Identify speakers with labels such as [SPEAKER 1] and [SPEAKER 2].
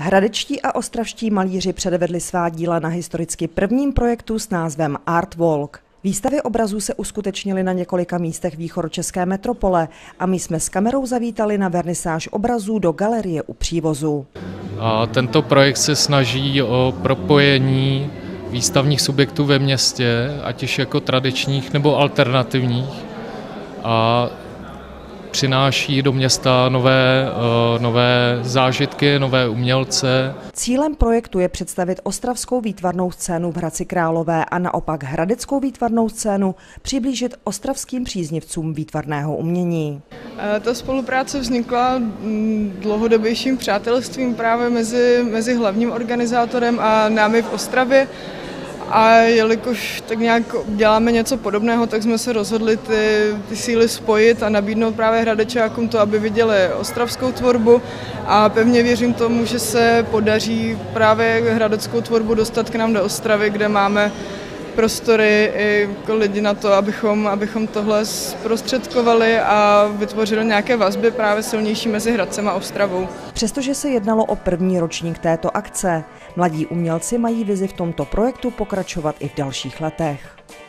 [SPEAKER 1] Hradečtí a ostravští malíři předvedli svá díla na historicky prvním projektu s názvem Art Walk. Výstavy obrazů se uskutečnily na několika místech východočeské metropole a my jsme s kamerou zavítali na vernisáž obrazů do galerie U Přívozu.
[SPEAKER 2] A tento projekt se snaží o propojení výstavních subjektů ve městě, ať už jako tradičních nebo alternativních, a přináší do města nové zážitky, nové umělce.
[SPEAKER 1] Cílem projektu je představit ostravskou výtvarnou scénu v Hradci Králové a naopak hradeckou výtvarnou scénu přiblížit ostravským příznivcům výtvarného umění.
[SPEAKER 3] Ta spolupráce vznikla dlouhodobějším přátelstvím právě mezi hlavním organizátorem a námi v Ostravě. A jelikož tak nějak děláme něco podobného, tak jsme se rozhodli ty síly spojit a nabídnout právě Hradečákům to, aby viděli ostravskou tvorbu, a pevně věřím tomu, že se podaří právě hradeckou tvorbu dostat k nám do Ostravy, kde máme prostory i lidi na to, abychom tohle zprostředkovali a vytvořili nějaké vazby právě silnější mezi Hradcem a Ostravou.
[SPEAKER 1] Přestože se jednalo o první ročník této akce, mladí umělci mají vizi v tomto projektu pokračovat i v dalších letech.